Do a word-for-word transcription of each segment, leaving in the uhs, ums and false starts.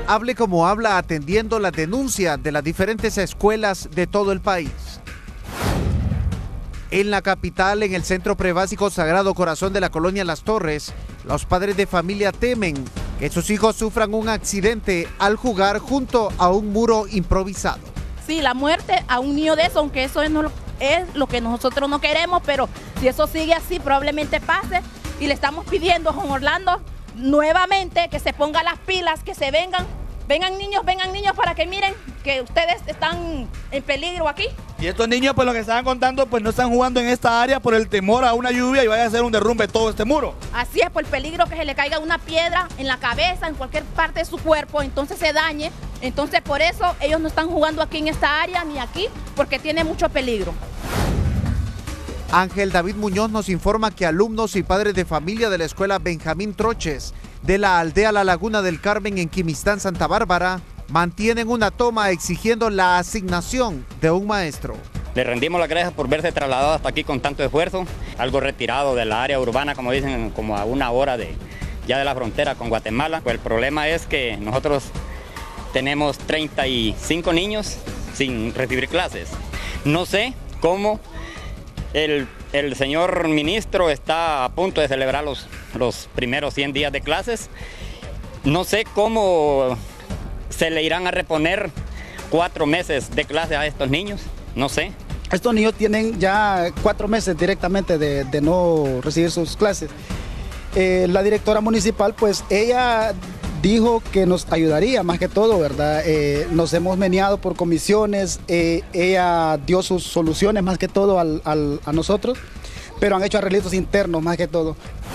Hable como habla, atendiendo las denuncias de las diferentes escuelas de todo el país. En la capital, en el Centro Prebásico Sagrado Corazón de la colonia Las Torres, los padres de familia temen que sus hijos sufran un accidente al jugar junto a un muro improvisado. Sí, la muerte a un niño de eso, aunque eso es, no, es lo que nosotros no queremos, pero si eso sigue así probablemente pase, y le estamos pidiendo a Juan Orlando nuevamente que se ponga las pilas, que se vengan, vengan niños, vengan niños para que miren que ustedes están en peligro aquí. Y estos niños, pues lo que estaban contando, pues no están jugando en esta área por el temor a una lluvia y vaya a hacer un derrumbe todo este muro. Así es, por el peligro que se le caiga una piedra en la cabeza, en cualquier parte de su cuerpo, entonces se dañe. Entonces por eso ellos no están jugando aquí en esta área ni aquí, porque tiene mucho peligro. Ángel David Muñoz nos informa que alumnos y padres de familia de la escuela Benjamín Troches de la aldea La Laguna del Carmen en Quimistán, Santa Bárbara, mantienen una toma exigiendo la asignación de un maestro. Le rendimos las gracias por verse trasladado hasta aquí con tanto esfuerzo, algo retirado de la área urbana, como dicen, como a una hora de, ya de la frontera con Guatemala. Pues el problema es que nosotros tenemos treinta y cinco niños sin recibir clases. No sé cómo el, el señor ministro está a punto de celebrar los, los primeros cien días de clases. No sé cómo se le irán a reponer cuatro meses de clase a estos niños, no sé. Estos niños tienen ya cuatro meses directamente de, de no recibir sus clases. Eh, la directora municipal, pues ella dijo que nos ayudaría más que todo, ¿verdad? Eh, nos hemos meneado por comisiones, eh, ella dio sus soluciones más que todo al, al, a nosotros, pero han hecho arreglitos internos más que todo.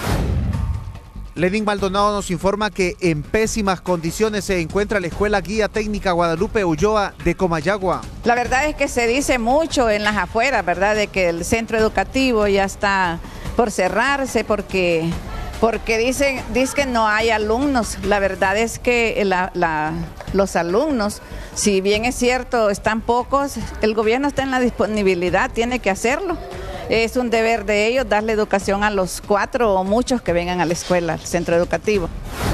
Lenin Maldonado nos informa que en pésimas condiciones se encuentra la Escuela Guía Técnica Guadalupe Ulloa de Comayagua. La verdad es que se dice mucho en las afueras, ¿verdad?, de que el centro educativo ya está por cerrarse porque... Porque dicen, dicen que no hay alumnos. La verdad es que la, la, los alumnos, si bien es cierto, están pocos, el gobierno está en la disponibilidad, tiene que hacerlo. Es un deber de ellos darle educación a los cuatro o muchos que vengan a la escuela, al centro educativo.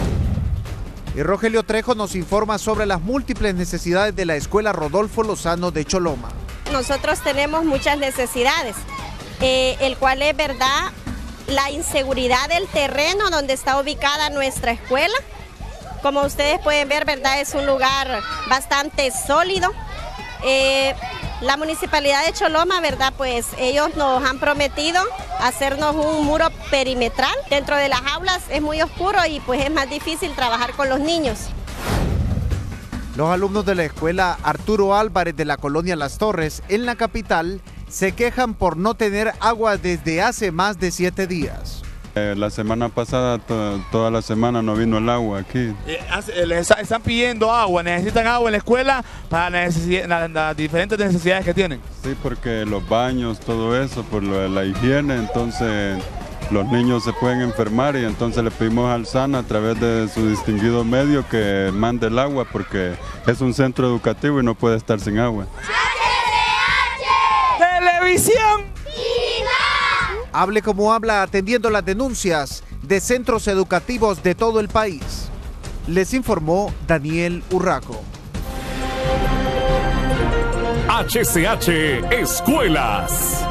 Y Rogelio Trejo nos informa sobre las múltiples necesidades de la escuela Rodolfo Lozano de Choloma. Nosotros tenemos muchas necesidades, eh, el cual es verdad. La inseguridad del terreno donde está ubicada nuestra escuela. Como ustedes pueden ver, ¿verdad?, es un lugar bastante sólido. Eh, la municipalidad de Choloma, ¿verdad?, pues ellos nos han prometido hacernos un muro perimetral. Dentro de las aulas es muy oscuro y pues es más difícil trabajar con los niños. Los alumnos de la escuela Arturo Álvarez de la colonia Las Torres, en la capital, se quejan por no tener agua desde hace más de siete días. Eh, la semana pasada, to toda la semana no vino el agua aquí. Eh, les están pidiendo agua, necesitan agua en la escuela para las la, la diferentes necesidades que tienen. Sí, porque los baños, todo eso, por lo de la higiene, entonces los niños se pueden enfermar y entonces le pedimos al SANA a través de su distinguido medio que mande el agua porque es un centro educativo y no puede estar sin agua. Televisión. Hable como habla, atendiendo las denuncias de centros educativos de todo el país. Les informó Daniel Urraco. H C H Escuelas.